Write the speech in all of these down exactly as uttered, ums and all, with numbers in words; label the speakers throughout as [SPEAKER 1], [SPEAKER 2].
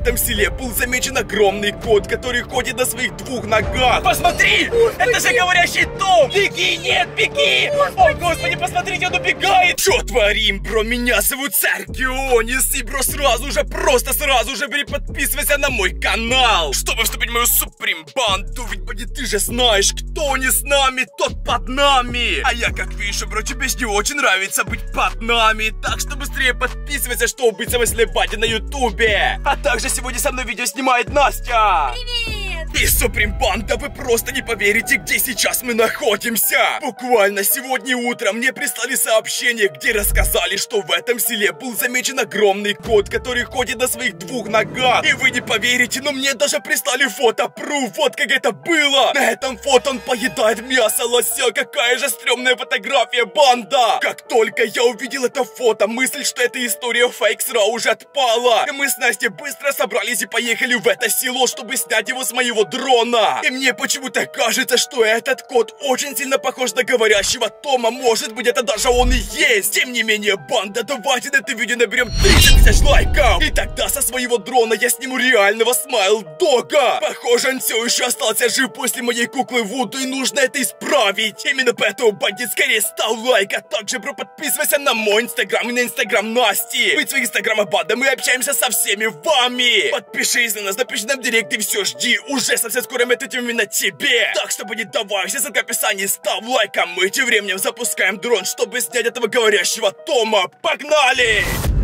[SPEAKER 1] этом селе был замечен огромный кот, который ходит на своих двух ногах. Посмотри! Господи! Это же говорящий дом! Беги, нет, беги! Господи! О, господи, посмотрите, он убегает! Что творим, бро? Меня зовут Царь Геонис, и, бро, сразу же, просто сразу же переподписывайся на мой канал, чтобы вступить в мою суприм-банду, ведь, боги, ты же знаешь, кто не с нами, тот под нами. А я, как вижу, бро, тебе не очень нравится быть под нами, так что быстрее подписывайся, чтобы быть самой сильной бади на ютубе. А также сегодня со мной видео снимает Настя.
[SPEAKER 2] Привет!
[SPEAKER 1] И суприм-банда, вы просто не поверите, где сейчас мы находимся. Буквально сегодня утром мне прислали сообщение, где рассказали, что в этом селе был замечен огромный кот, который ходит на своих двух ногах. И вы не поверите, но мне даже прислали фото-пруф, вот как это было. На этом фото он поедает мясо лося. Какая же стрёмная фотография, банда. Как только я увидел это фото, мысль, что эта история фейк, сразу уже отпала. И мы с Настей быстро собрались и поехали в это село, чтобы снять его с моего дрона. И мне почему-то кажется, что этот кот очень сильно похож на говорящего Тома. Может быть, это даже он и есть. Тем не менее, банда, давайте на это видео наберем тридцать тысяч лайков. И тогда со своего дрона я сниму реального смайл-дога. Похоже, он все еще остался жив после моей куклы Вуду, и нужно это исправить. Именно поэтому, бандит, скорее ставь лайк, а также, бро, подписывайся на мой инстаграм и на инстаграм Насти. Ведь в своих инстаграмах, банда, мы общаемся со всеми вами. Подпишись на нас, напиши нам в директ и все, жди. Уже совсем скоро мы ответим именно тебе. Так что не давай, все ссылки в описании, ставь лайк, а мы тем временем запускаем дрон, чтобы снять этого говорящего Тома. Погнали!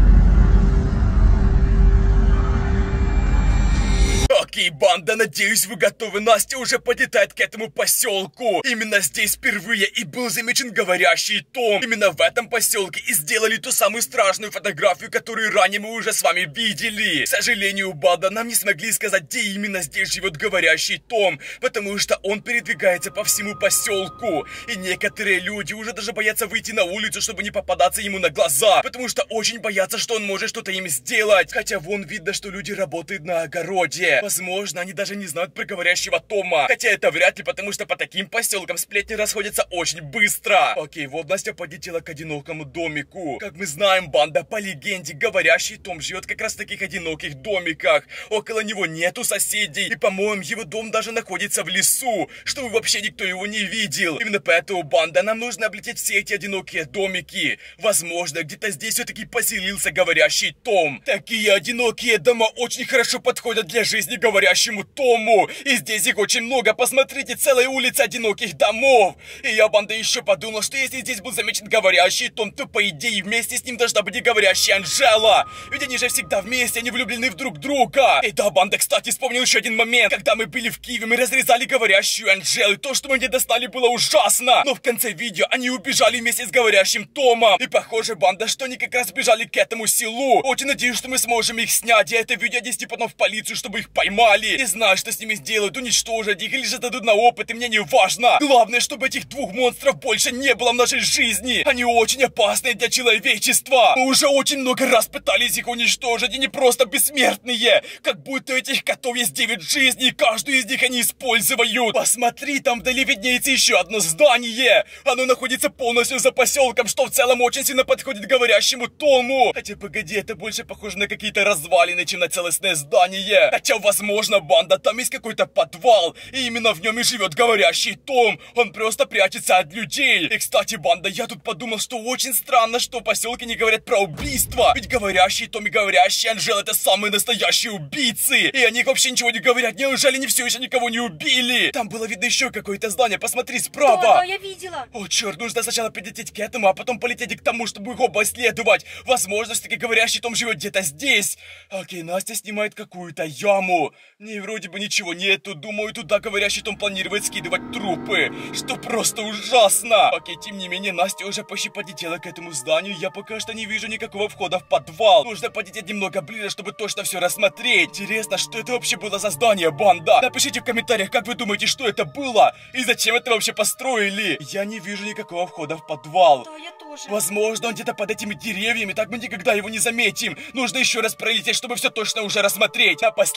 [SPEAKER 1] Окей, банда, надеюсь, вы готовы. Настя уже подлетает к этому поселку. Именно здесь впервые и был замечен говорящий Том. Именно в этом поселке и сделали ту самую страшную фотографию, которую ранее мы уже с вами видели. К сожалению, банда, нам не смогли сказать, где именно здесь живет говорящий Том, потому что он передвигается по всему поселку. И некоторые люди уже даже боятся выйти на улицу, чтобы не попадаться ему на глаза, потому что очень боятся, что он может что-то им сделать. Хотя вон видно, что люди работают на огороде. Возможно, они даже не знают про говорящего Тома. Хотя это вряд ли, потому что по таким поселкам сплетни расходятся очень быстро. Окей, вот Настя подлетела к одинокому домику. Как мы знаем, банда, по легенде, говорящий Том живет как раз в таких одиноких домиках. Около него нету соседей. И, по-моему, его дом даже находится в лесу, чтобы вообще никто его не видел. Именно поэтому, банда, нам нужно облететь все эти одинокие домики. Возможно, где-то здесь все-таки поселился говорящий Том. Такие одинокие дома очень хорошо подходят для жизни говорящему Тому. И здесь их очень много. Посмотрите, целая улица одиноких домов. И я, банда, еще подумал, что если здесь был замечен говорящий Том, то по идее вместе с ним должна быть и говорящая Анжела. Ведь они же всегда вместе, они влюблены в друг друга. И да, банда, кстати, вспомнил еще один момент. Когда мы были в Киеве, мы разрезали говорящую Анжелу. И то, что мы не достали, было ужасно. Но в конце видео они убежали вместе с говорящим Томом. И похоже, банда, что они как раз бежали к этому селу. Очень надеюсь, что мы сможем их снять. И это видео отнести потом в полицию, чтобы их поймали. Не знаю, что с ними сделают, уничтожат их или же дадут на опыт, и мне не важно. Главное, чтобы этих двух монстров больше не было в нашей жизни. Они очень опасны для человечества. Мы уже очень много раз пытались их уничтожить, и не просто бессмертные. Как будто у этих котов есть девять жизней, и каждую из них они используют. Посмотри, там вдали виднеется еще одно здание. Оно находится полностью за поселком, что в целом очень сильно подходит говорящему Тому. Хотя, погоди, это больше похоже на какие-то развалины, чем на целостное здание. Хотя, возможно, банда, там есть какой-то подвал, и именно в нем и живет говорящий Том. Он просто прячется от людей. И, кстати, банда, я тут подумал, что очень странно, что в поселке не говорят про убийство. Ведь говорящий Том и говорящая Анжела — это самые настоящие убийцы. И о них вообще ничего не говорят. Неужели не все еще никого не убили? Там было видно еще какое-то здание. Посмотри справа.
[SPEAKER 2] Да, да, я видела.
[SPEAKER 1] О, черт, нужно сначала прилететь к этому, а потом полететь к тому, чтобы их оба исследовать. Возможно, все-таки говорящий Том живет где-то здесь. Окей, Настя снимает какую-то яму. Не, вроде бы ничего нету. Думаю, туда говорящий Том планирует скидывать трупы. Что просто ужасно. Окей, тем не менее, Настя уже почти подлетела к этому зданию. Я пока что не вижу никакого входа в подвал. Нужно подлететь немного ближе, чтобы точно все рассмотреть. Интересно, что это вообще было за здание, банда? Напишите в комментариях, как вы думаете, что это было? И зачем это вообще построили? Я не вижу никакого входа в подвал.
[SPEAKER 2] Да, я тоже.
[SPEAKER 1] Возможно, он где-то под этими деревьями, так мы никогда его не заметим. Нужно еще раз пролететь, чтобы все точно уже рассмотреть. Напоследок мы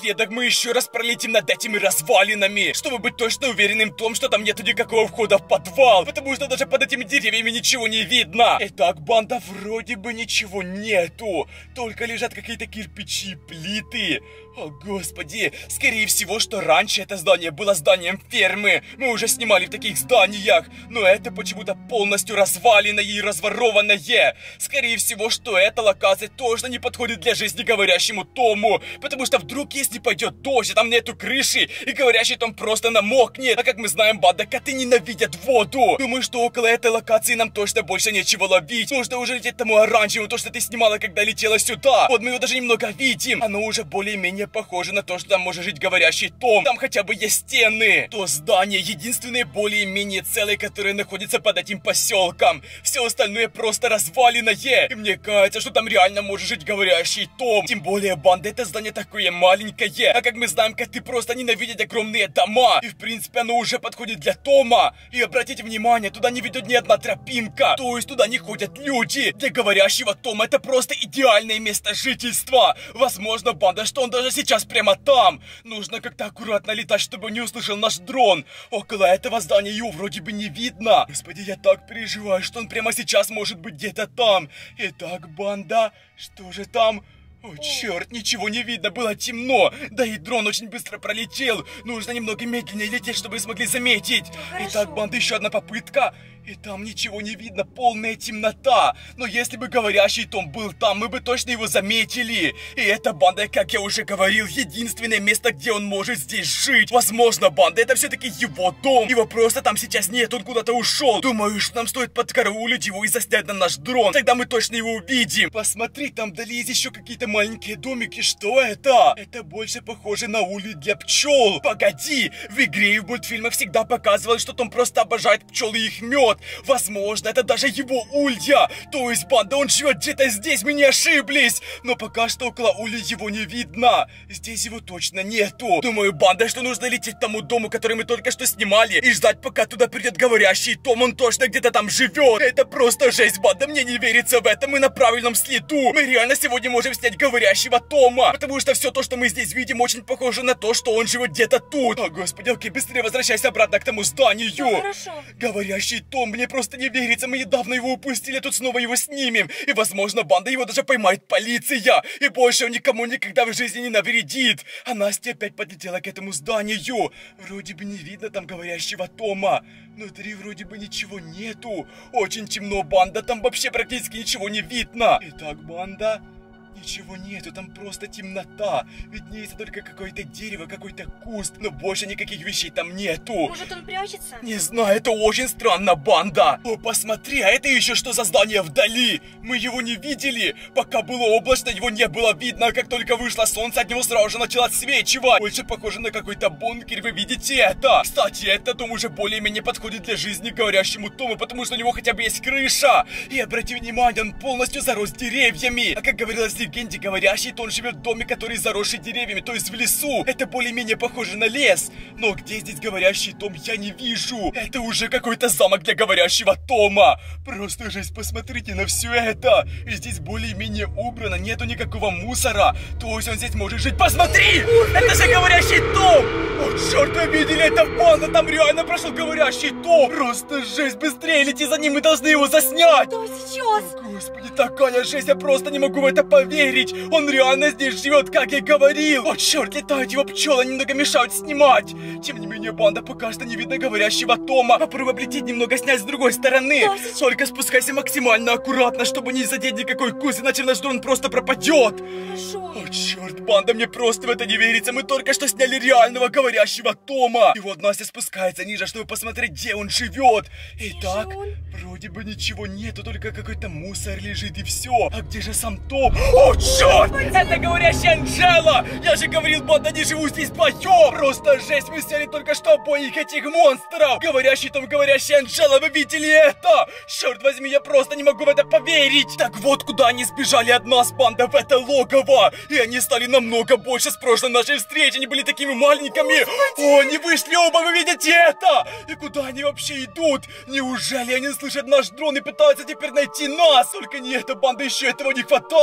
[SPEAKER 1] еще раз пролетим над этими развалинами, чтобы быть точно уверенным в том, что там нету никакого входа в подвал, потому что даже под этими деревьями ничего не видно. Итак, банда, вроде бы ничего нету, только лежат какие-то кирпичи и плиты. О, господи, скорее всего, что раньше это здание было зданием фермы. Мы уже снимали в таких зданиях, но это почему-то полностью разваленное и разворованное. Скорее всего, что эта локация точно не подходит для жизни говорящему Тому, потому что вдруг, если пойдет дождь, и там нету крыши, и говорящий Том просто намокнет. А как мы знаем, банда, коты ненавидят воду. Думаю, что около этой локации нам точно больше нечего ловить. Нужно уже лететь тому оранжевому, то, что ты снимала, когда летела сюда. Вот мы его даже немного видим. Оно уже более-менее похоже на то, что там может жить говорящий Том. Там хотя бы есть стены. То здание единственное более-менее целое, которое находится под этим поселком. Все остальное просто разваленное. И мне кажется, что там реально может жить говорящий Том. Тем более, банда, это здание такое маленькое. А как мы знаем, коты просто ненавидят огромные дома. И в принципе оно уже подходит для Тома. И обратите внимание, туда не ведет ни одна тропинка. То есть туда не ходят люди. Для говорящего Тома это просто идеальное место жительства. Возможно, банда, что он даже сейчас прямо там. Нужно как-то аккуратно летать, чтобы он не услышал наш дрон. Около этого здания его вроде бы не видно. Господи, я так переживаю, что он прямо сейчас может быть где-то там. Итак, банда, что же там? О, черт, ничего не видно, было темно. Да и дрон очень быстро пролетел. Нужно немного медленнее лететь, чтобы смогли заметить.
[SPEAKER 2] Хорошо.
[SPEAKER 1] Итак, банда, еще одна попытка. И там ничего не видно, полная темнота. Но если бы говорящий Том был там, мы бы точно его заметили. И эта банда, как я уже говорил, единственное место, где он может здесь жить. Возможно, банда, это все-таки его дом. Его просто там сейчас нет, он куда-то ушел. Думаю, что нам стоит подкараулить его и заснять на наш дрон. Тогда мы точно его увидим. Посмотри, там вдали есть еще какие-то маленькие домики. Что это? Это больше похоже на улей для пчел. Погоди, в игре и в мультфильмах всегда показывалось, что Том просто обожает пчел и их мед. Возможно, это даже его улья. То есть, банда, он живет где-то здесь, мы не ошиблись. Но пока что около улья его не видно. Здесь его точно нету. Думаю, банда, что нужно лететь к тому дому, который мы только что снимали, и ждать, пока туда придет говорящий Том. Он точно где-то там живет. Это просто жесть, банда, мне не верится в это. Мы на правильном следу. Мы реально сегодня можем снять говорящего Тома. Потому что все то, что мы здесь видим, очень похоже на то, что он живет где-то тут. О, господи, окей, быстрее возвращайся обратно к тому зданию.
[SPEAKER 2] Да, хорошо.
[SPEAKER 1] Говорящий Том, мне просто не верится, мы недавно его упустили, тут снова его снимем. И, возможно, банда его даже поймает полиция. И больше он никому никогда в жизни не навредит. А Настя опять подлетела к этому зданию. Вроде бы не видно там говорящего Тома. Внутри вроде бы ничего нету. Очень темно, банда, там вообще практически ничего не видно. Итак, банда... Ничего нету, там просто темнота. Виднеется только какое-то дерево, какой-то куст, но больше никаких вещей там нету.
[SPEAKER 2] Может, он прячется?
[SPEAKER 1] Не знаю, это очень странно, банда. О, посмотри, а это еще что за здание вдали? Мы его не видели. Пока было облачно, его не было видно, а как только вышло солнце, от него сразу же начало отсвечивать. Больше похоже на какой-то бункер, вы видите это? Кстати, этот дом уже более-менее подходит для жизни говорящему Тому, потому что у него хотя бы есть крыша. И обрати внимание, он полностью зарос деревьями. А как говорилось в легенде, говорящий, то он живет в доме, который заросший деревьями, то есть в лесу. Это более-менее похоже на лес. Но где здесь говорящий Том, я не вижу. Это уже какой-то замок для говорящего Тома. Просто жесть, посмотрите на все это. И здесь более-менее убрано, нету никакого мусора. То есть он здесь может жить. Посмотри! Это же говорящий Том! О, черт, вы видели это, банда? Там реально прошел говорящий Том. Просто жесть, быстрее лети за ним, мы должны его заснять.
[SPEAKER 2] Что сейчас?
[SPEAKER 1] О, господи, такая жесть, я просто не могу в это поверить. Он реально здесь живет, как я говорил. О, черт, летают его пчелы, немного мешают снимать. Тем не менее, банда, пока что не видно говорящего Тома. Попробуй облететь немного, снять с другой стороны.
[SPEAKER 2] Да, сейчас.
[SPEAKER 1] Только спускайся максимально аккуратно, чтобы не задеть никакой куст, иначе наш дрон просто пропадет.
[SPEAKER 2] Хорошо.
[SPEAKER 1] О, черт, банда, мне просто в это не верится. Мы только что сняли реального говорящего Тома. И вот Настя спускается ниже, чтобы посмотреть, где он живет. Итак,
[SPEAKER 2] же он?
[SPEAKER 1] вроде бы ничего нету, только какой-то мусор лежит и все. А где же сам Том? О, черт! Это говорящая Анжела! Я же говорил, банда, не живу здесь вдвоем! Просто жесть, мы сняли только что обоих этих монстров! Говорящий Том, говорящая Анжела, вы видели это? Черт возьми, я просто не могу в это поверить! Так вот, куда они сбежали от нас, банда, в это логово! И они стали намного больше с прошлой нашей встречи, они были такими маленькими! О, они вышли оба, вы видите это? И куда они вообще идут? Неужели они слышат наш дрон и пытаются теперь найти нас? Только не эта банда, еще этого не хватало!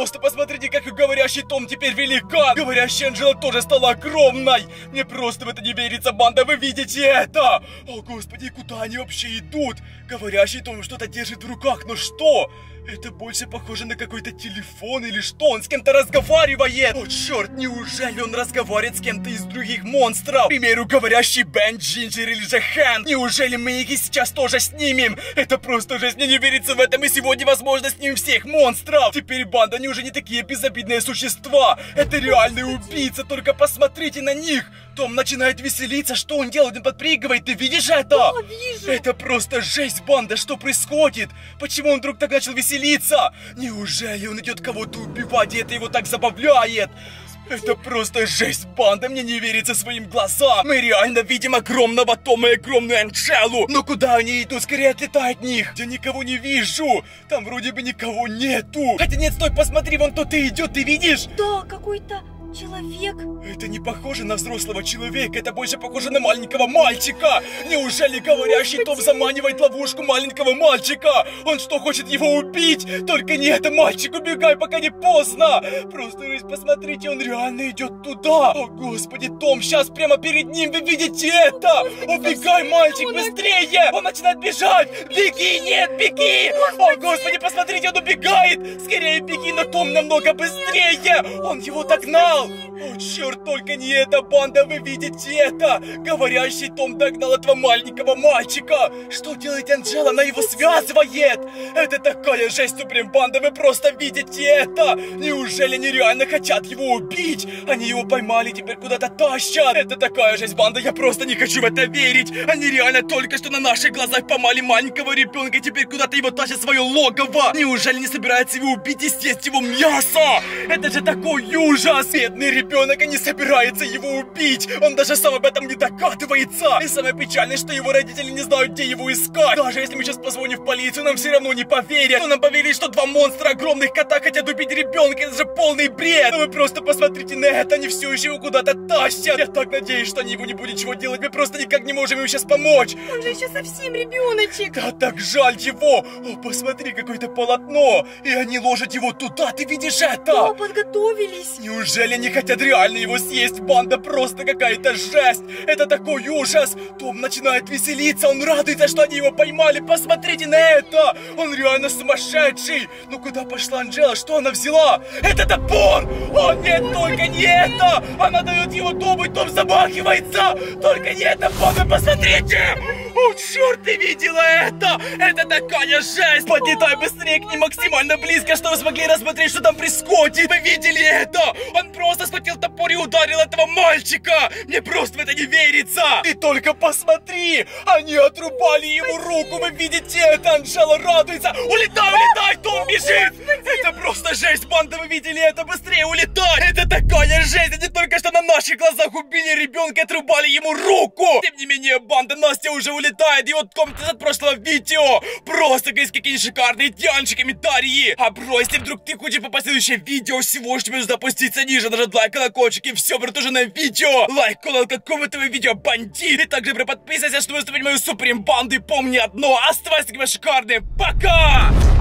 [SPEAKER 1] просто посмотрите, как и говорящий Том теперь великан. Говорящая Анджела тоже стала огромной. Мне просто в это не верится, банда, вы видите это? О, господи, куда они вообще идут? Говорящий Том что-то держит в руках, но что? Это больше похоже на какой-то телефон или что? Он с кем-то разговаривает! О, черт, неужели он разговаривает с кем-то из других монстров? К примеру, говорящий Бен, Джинджер или же Хэн. Неужели мы их и сейчас тоже снимем? Это просто жесть, мне не верится в этом, и сегодня, возможно, снимем всех монстров! Теперь банда, они уже не такие безобидные существа! Это реальные убийцы, только посмотрите на них! Том начинает веселиться, что он делает? Он подпрыгивает, ты видишь это?
[SPEAKER 2] Да, вижу.
[SPEAKER 1] Это просто жесть, банда, что происходит? Почему он вдруг так начал веселиться? Неужели он идет кого-то убивать, и это его так забавляет? Это просто жесть, банда, мне не верится своим глазам. Мы реально видим огромного Тома и огромную Анджелу. Но куда они идут? Скорее отлетай от них. Я никого не вижу. Там вроде бы никого нету. Хотя нет, стой, посмотри, вон кто-то идет, ты видишь?
[SPEAKER 2] Да, какой-то человек.
[SPEAKER 1] Это не похоже на взрослого человека, это больше похоже на маленького мальчика. Неужели говорящий Том заманивает ловушку маленького мальчика? Он что, хочет его убить? Только не это, мальчик, убегай, пока не поздно. Просто посмотрите, он реально идет туда. О, господи, Том, сейчас прямо перед ним, вы видите это? Убегай, мальчик, быстрее! Он начинает бежать. Беги, нет, беги! О, господи, посмотрите, он убегает. Скорее беги, но Том намного быстрее. Он его догнал. О, черт, только не эта банда, вы видите это? Говорящий Том догнал этого маленького мальчика. Что делает Анджела? Она его связывает. Это такая жесть, Суприм банда, вы просто видите это? Неужели они реально хотят его убить? Они его поймали, теперь куда-то тащат. Это такая жесть, банда, я просто не хочу в это верить. Они реально только что на наших глазах поймали маленького ребенка, теперь куда-то его тащат в свое логово. Неужели не собираются его убить и съесть его мясо? Это же такой ужас. Бедный ребенок, а не собирается его убить. Он даже сам об этом не догадывается. И самое печальное, что его родители не знают, где его искать. Даже если мы сейчас позвоним в полицию, нам все равно не поверят. Но нам поверили, что два монстра огромных кота хотят убить ребенка. Это же полный бред. Но вы просто посмотрите на это. Они все еще его куда-то тащат. Я так надеюсь, что они его не будут ничего делать. Мы просто никак не можем ему сейчас помочь.
[SPEAKER 2] Он же еще совсем ребеночек.
[SPEAKER 1] Да, так жаль его. О, посмотри, какое-то полотно. И они ложат его туда. Ты видишь это?
[SPEAKER 2] Да, подготовились.
[SPEAKER 1] Неужели они хотят реально его съесть? Банда, просто какая-то жесть. Это такой ужас. Том начинает веселиться. Он радуется, что они его поймали. Посмотрите на это. Он реально сумасшедший. Ну куда пошла Анджела? Что она взяла? Это топор. О нет, только не это. Она дает его Тому, и Том замахивается. Только не это, банда, посмотрите. О, черт, ты видела это? Это такая жесть. Подлетай быстрее к ним максимально близко, чтобы смогли рассмотреть, что там происходит. Вы видели это? Он просто схватил топор и ударил этого мальчика. Мне просто в это не верится. Ты только посмотри. Они отрубали ему руку. Вы видите это? Анджела радуется. Улетай, улетай, Том бежит. Это просто жесть, банда, вы видели это? Быстрее улетай. Это такая жесть. Они только что на наших глазах убили ребенка и отрубали ему руку. Тем не менее, банда, Настя уже улетает. И вот комната от прошлого видео. Просто, говорит, какие шикарные тянчи, комментарии. А бро, если вдруг ты хочешь попасть в следующее видео, всего что тебе нужно опуститься ниже, нажать лайк, колокольчик, и все, братужа, на видео. Лайк, колокол, какого этого видео, бандит. И также, бро, подписывайся, чтобы выступить мою Суприм банду. И помни одно, оставайся такими шикарными. Пока!